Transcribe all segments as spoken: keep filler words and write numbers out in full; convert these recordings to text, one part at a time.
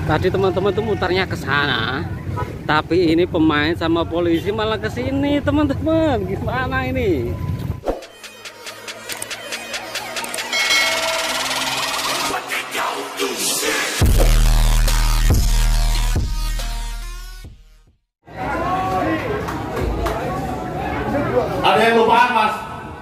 Tadi teman-teman tuh mutarnya ke sana, tapi ini pemain sama polisi malah ke sini, teman-teman. Gimana ini? Ada yang lupaan, Mas?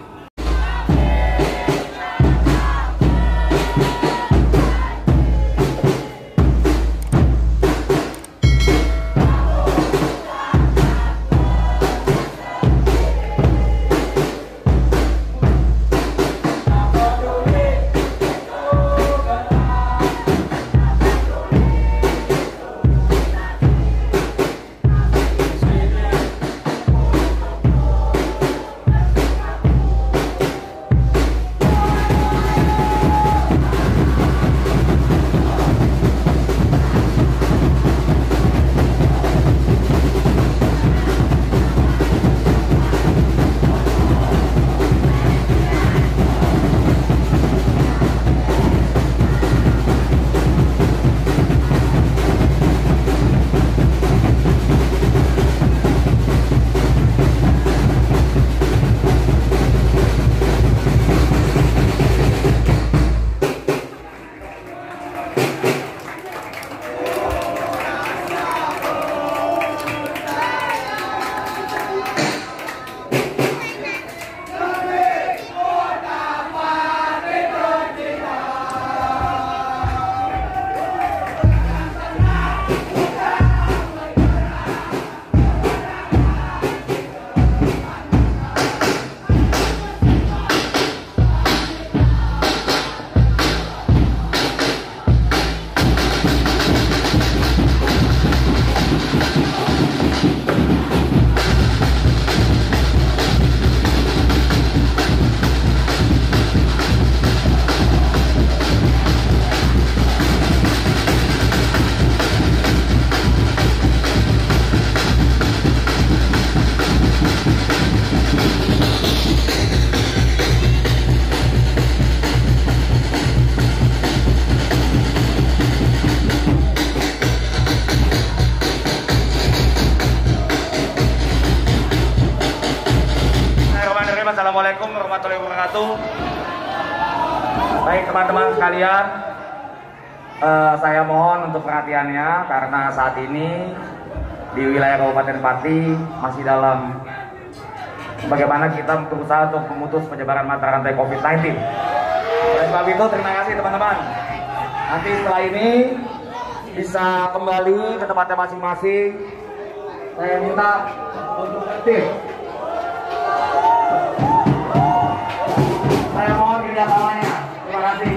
Assalamualaikum warahmatullahi wabarakatuh. Baik teman-teman sekalian, uh, saya mohon untuk perhatiannya karena saat ini di wilayah Kabupaten Pati masih dalam bagaimana kita berusaha untuk memutus penyebaran mata rantai COVID sembilan belas. Oleh sebab itu terima kasih teman-teman. Nanti setelah ini bisa kembali ke tempatnya masing-masing. Saya minta untuk aktif. Saya mohon kerjasamanya. Terima kasih.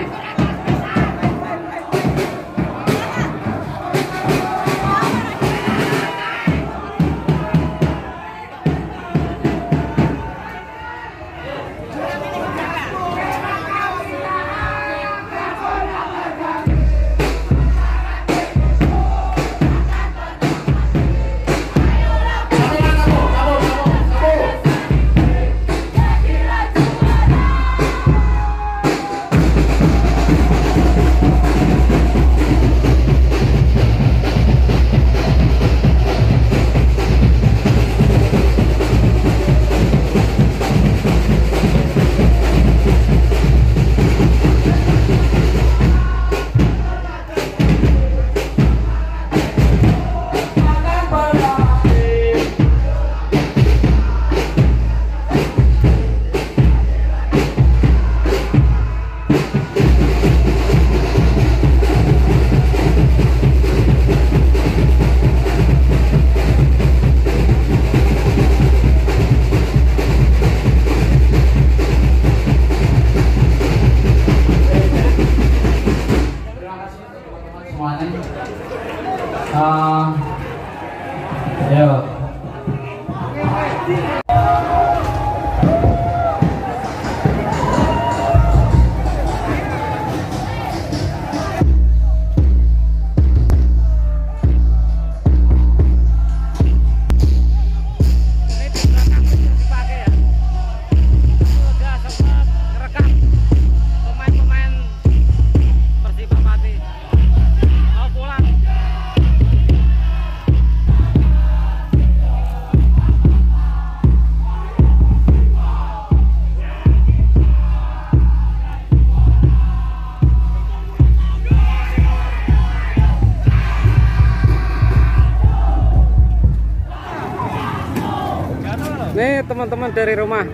menit teman-teman dari rumah.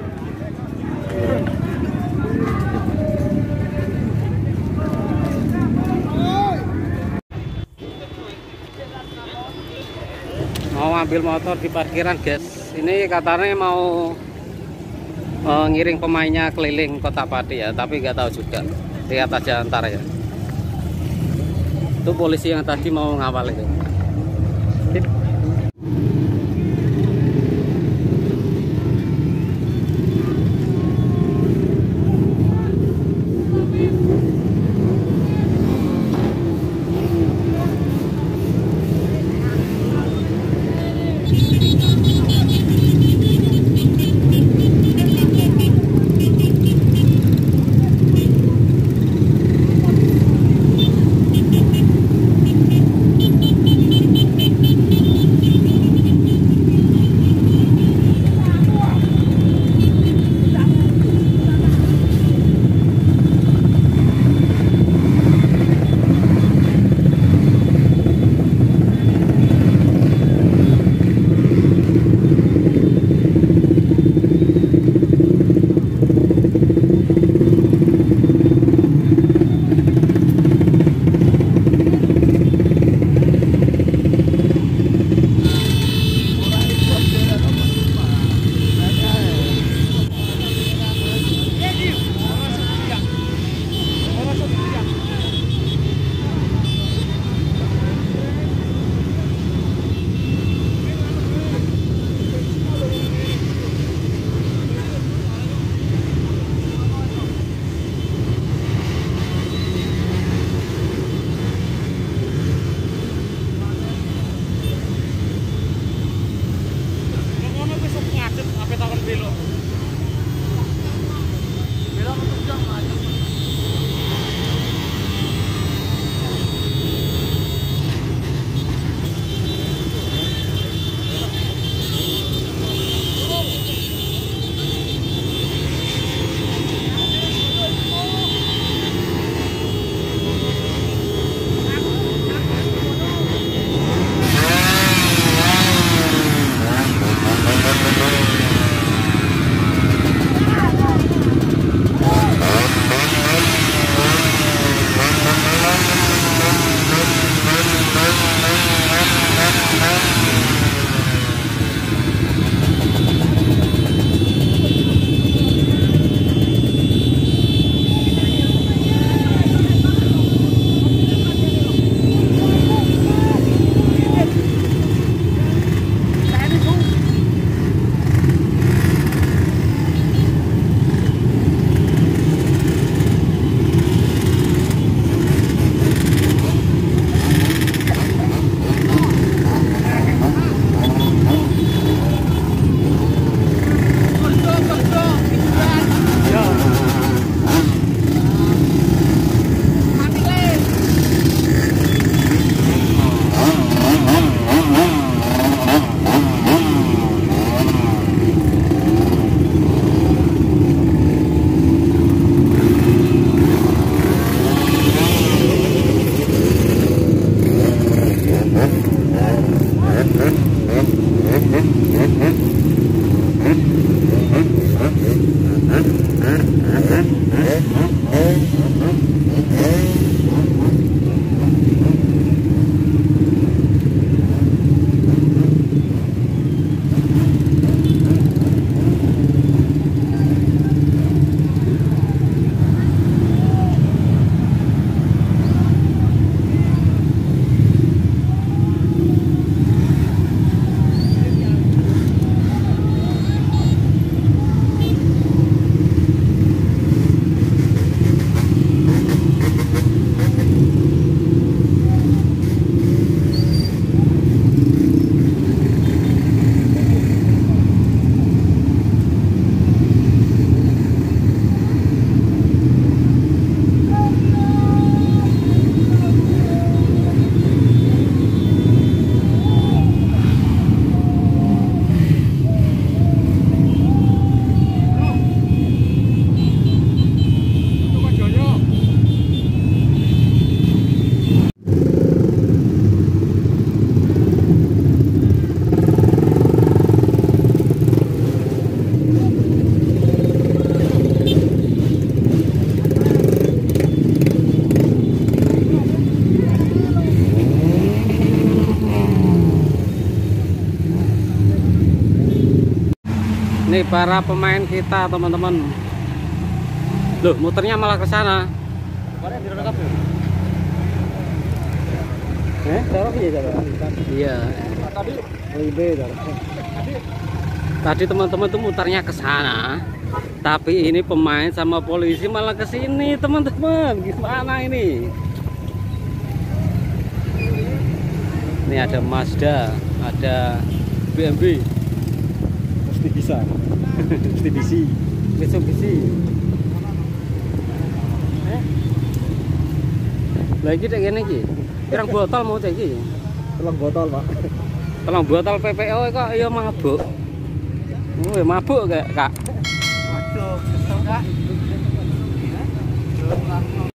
Mau ambil motor di parkiran guys. Ini katanya mau uh, ngiring pemainnya keliling Kota Pati ya, tapi nggak tahu juga. Lihat aja ntar ya. Itu polisi yang tadi mau ngawal itu. Sip. Nih para pemain kita teman-teman. Loh, muternya malah ke sana. Eh, iya. Tadi teman-teman tuh mutarnya ke sana. Tapi ini pemain sama polisi malah ke sini, teman-teman. Gimana ini? Ini ada Mazda, ada B M W. Mesti bisa. Mesti bisi. Mitsubishi. Eh? Lagi dek ngene iki. Pirang botol mau cek iki? Telung botol, Pak. Telung botol P P O kok ya mabuk. Oh, mabuk Kak. Waduh, kesel, Kak.